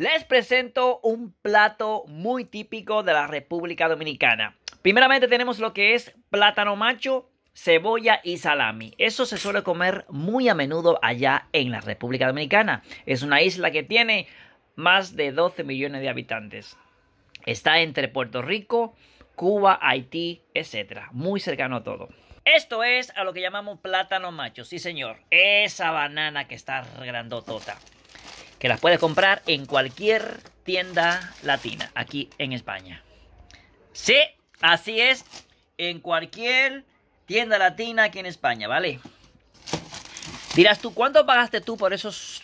Les presento un plato muy típico de la República Dominicana. Primeramente tenemos lo que es plátano macho, cebolla y salami. Eso se suele comer muy a menudo allá en la República Dominicana. Es una isla que tiene más de 12 millones de habitantes. Está entre Puerto Rico, Cuba, Haití, etc. Muy cercano a todo. Esto es a lo que llamamos plátano macho. Sí, señor. Esa banana que está grandotota, que las puedes comprar en cualquier tienda latina aquí en España. Sí, así es, en cualquier tienda latina aquí en España, ¿vale? Dirás tú, ¿cuánto pagaste tú por esos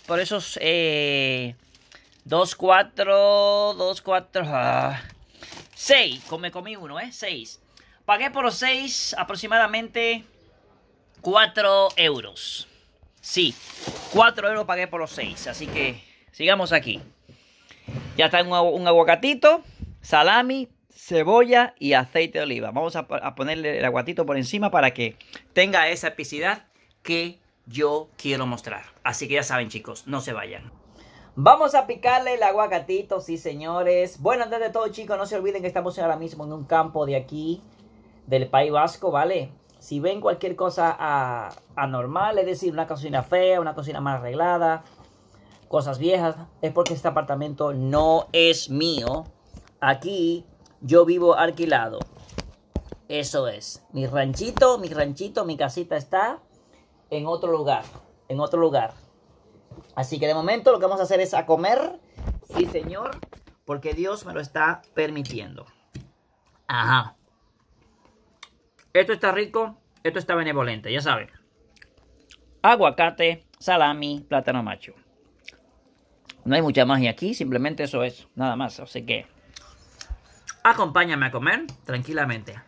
6, me comí uno, 6. Pagué por los 6 aproximadamente 4 euros. Sí, 4 euros pagué por los 6, así que sigamos aquí. Ya está un aguacatito, salami, cebolla y aceite de oliva. Vamos a ponerle el aguacatito por encima para que tenga esa epicidad que yo quiero mostrar. Así que ya saben, chicos, no se vayan. Vamos a picarle el aguacatito, sí, señores. Bueno, antes de todo, chicos, no se olviden que estamos ahora mismo en un campo de aquí, del País Vasco, ¿vale? Si ven cualquier cosa anormal, es decir, una cocina fea, una cocina mal arreglada, cosas viejas, es porque este apartamento no es mío. Aquí yo vivo alquilado. Eso es. Mi ranchito, mi casita está en otro lugar. En otro lugar. Así que de momento lo que vamos a hacer es a comer. Sí, señor. Porque Dios me lo está permitiendo. Ajá. Esto está rico. Esto está benevolente, ya saben. Aguacate, salami, plátano macho. No hay mucha magia aquí, simplemente eso es, nada más. Así que acompáñame a comer tranquilamente.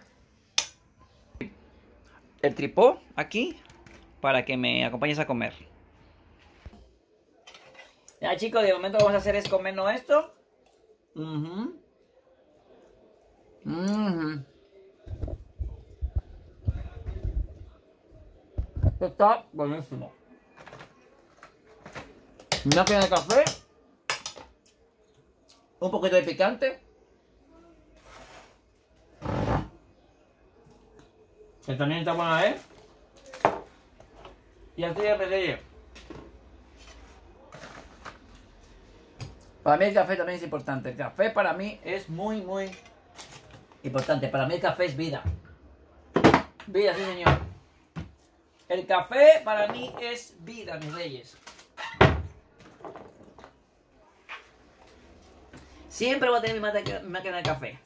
El tripó aquí para que me acompañes a comer. Ya, chicos, de momento lo que vamos a hacer es comernos esto. Está buenísimo. Una pena de café. Un poquito de picante. Que también está buena, ¿eh? Y así de pequeño. Para mí el café también es importante. El café para mí es muy, muy importante. Para mí el café es vida. Vida, sí, señor. El café para mí es vida, mis reyes. Siempre voy a tener mi máquina de café.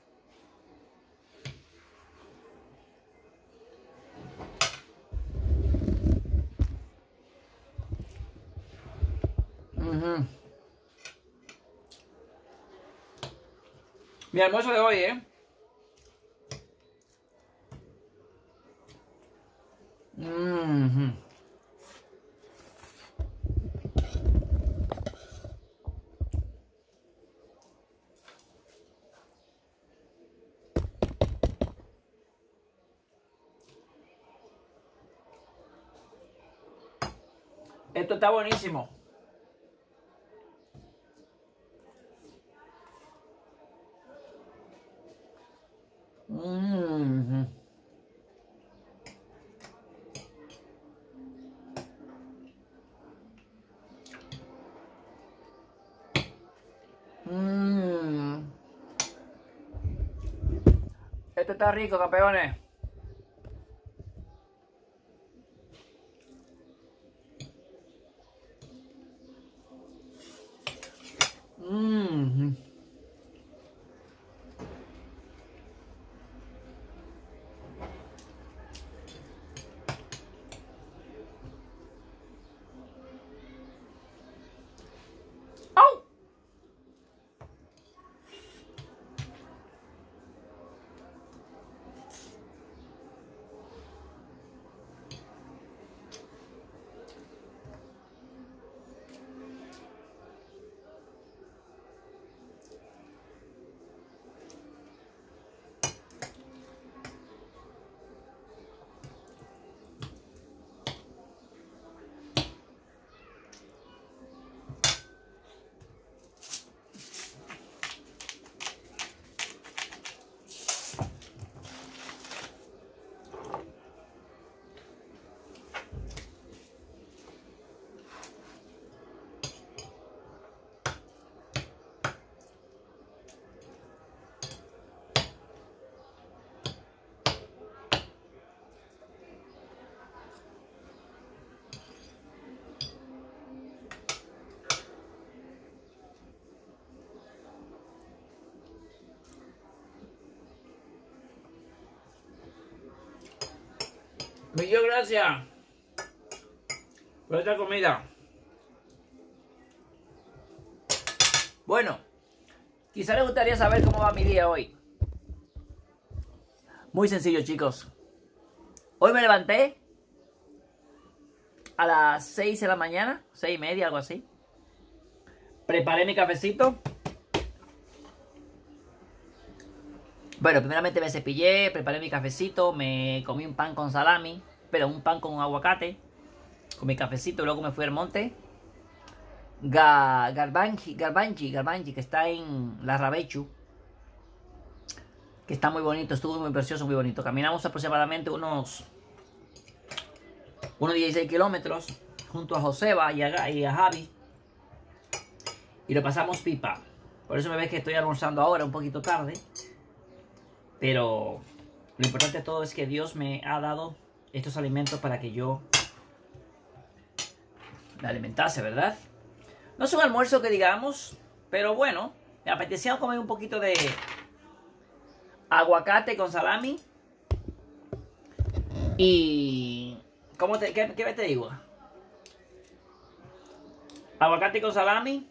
Mi almuerzo de hoy, ¿eh? Esto está buenísimo. Esto está rico, campeones. Muchas gracias por esta comida. Bueno, quizá les gustaría saber cómo va mi día hoy. Muy sencillo, chicos. Hoy me levanté a las 6 de la mañana, 6:30, algo así. Preparé mi cafecito. Bueno, primeramente me cepillé, preparé mi cafecito, me comí un pan con salami, pero un pan con aguacate, con mi cafecito, luego me fui al monte. Garbanji, que está en La Rabechu, que está muy bonito, estuvo muy precioso, muy bonito. Caminamos aproximadamente unos 16 kilómetros junto a Joseba y a Javi, y lo pasamos pipa. Por eso me ves que estoy almorzando ahora, un poquito tarde. Pero lo importante de todo es que Dios me ha dado estos alimentos para que yo me alimentase, ¿verdad? No es un almuerzo que digamos, pero bueno, me apetecía comer un poquito de aguacate con salami. Y... ¿qué te digo? Aguacate con salami.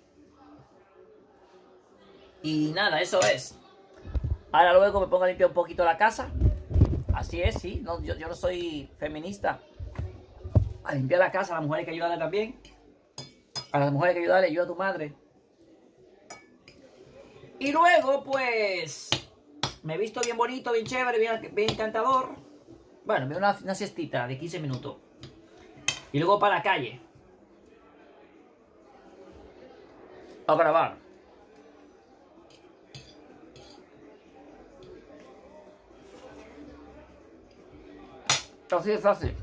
Y nada, eso es. Ahora luego me pongo a limpiar un poquito la casa. Así es, sí. No, yo no soy feminista. A limpiar la casa, a las mujeres hay que ayudarle también. A las mujeres hay que ayudarle, ayuda a tu madre. Y luego, pues, me he visto bien bonito, bien chévere, bien encantador. Bueno, me doy una siestita de 15 minutos. Y luego para la calle. A grabar. Así es fácil.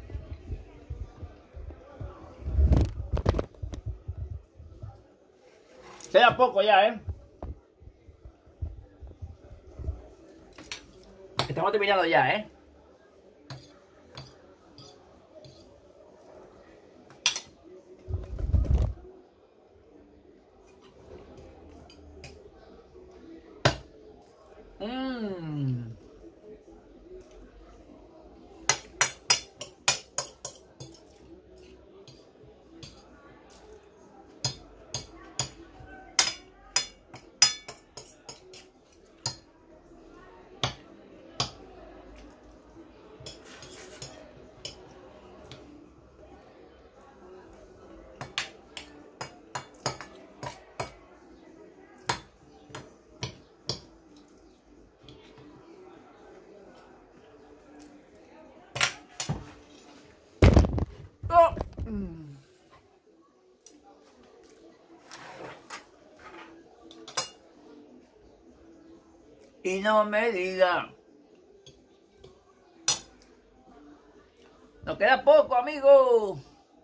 Queda poco ya, ¿eh? Estamos terminando ya, ¿eh? Oh. Y no me diga. Nos queda poco, amigo.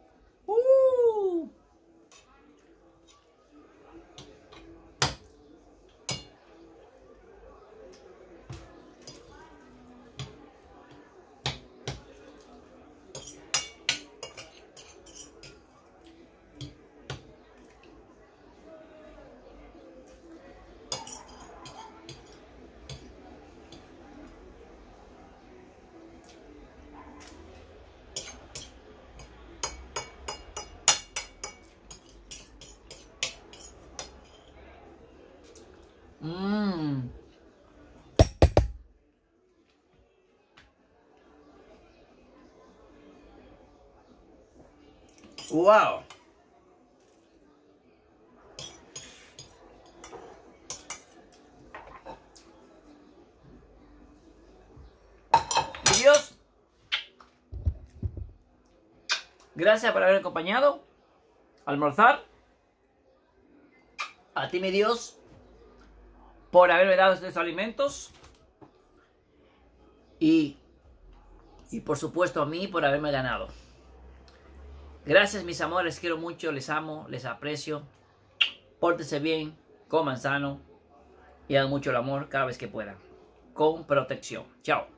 Wow. Dios, gracias por haber acompañado a almorzar. A ti, mi Dios, por haberme dado estos alimentos. Y por supuesto a mí por haberme ganado. Gracias, mis amores, les quiero mucho, les amo, les aprecio. Pórtense bien, coman sano y hagan mucho el amor cada vez que puedan. Con protección. Chao.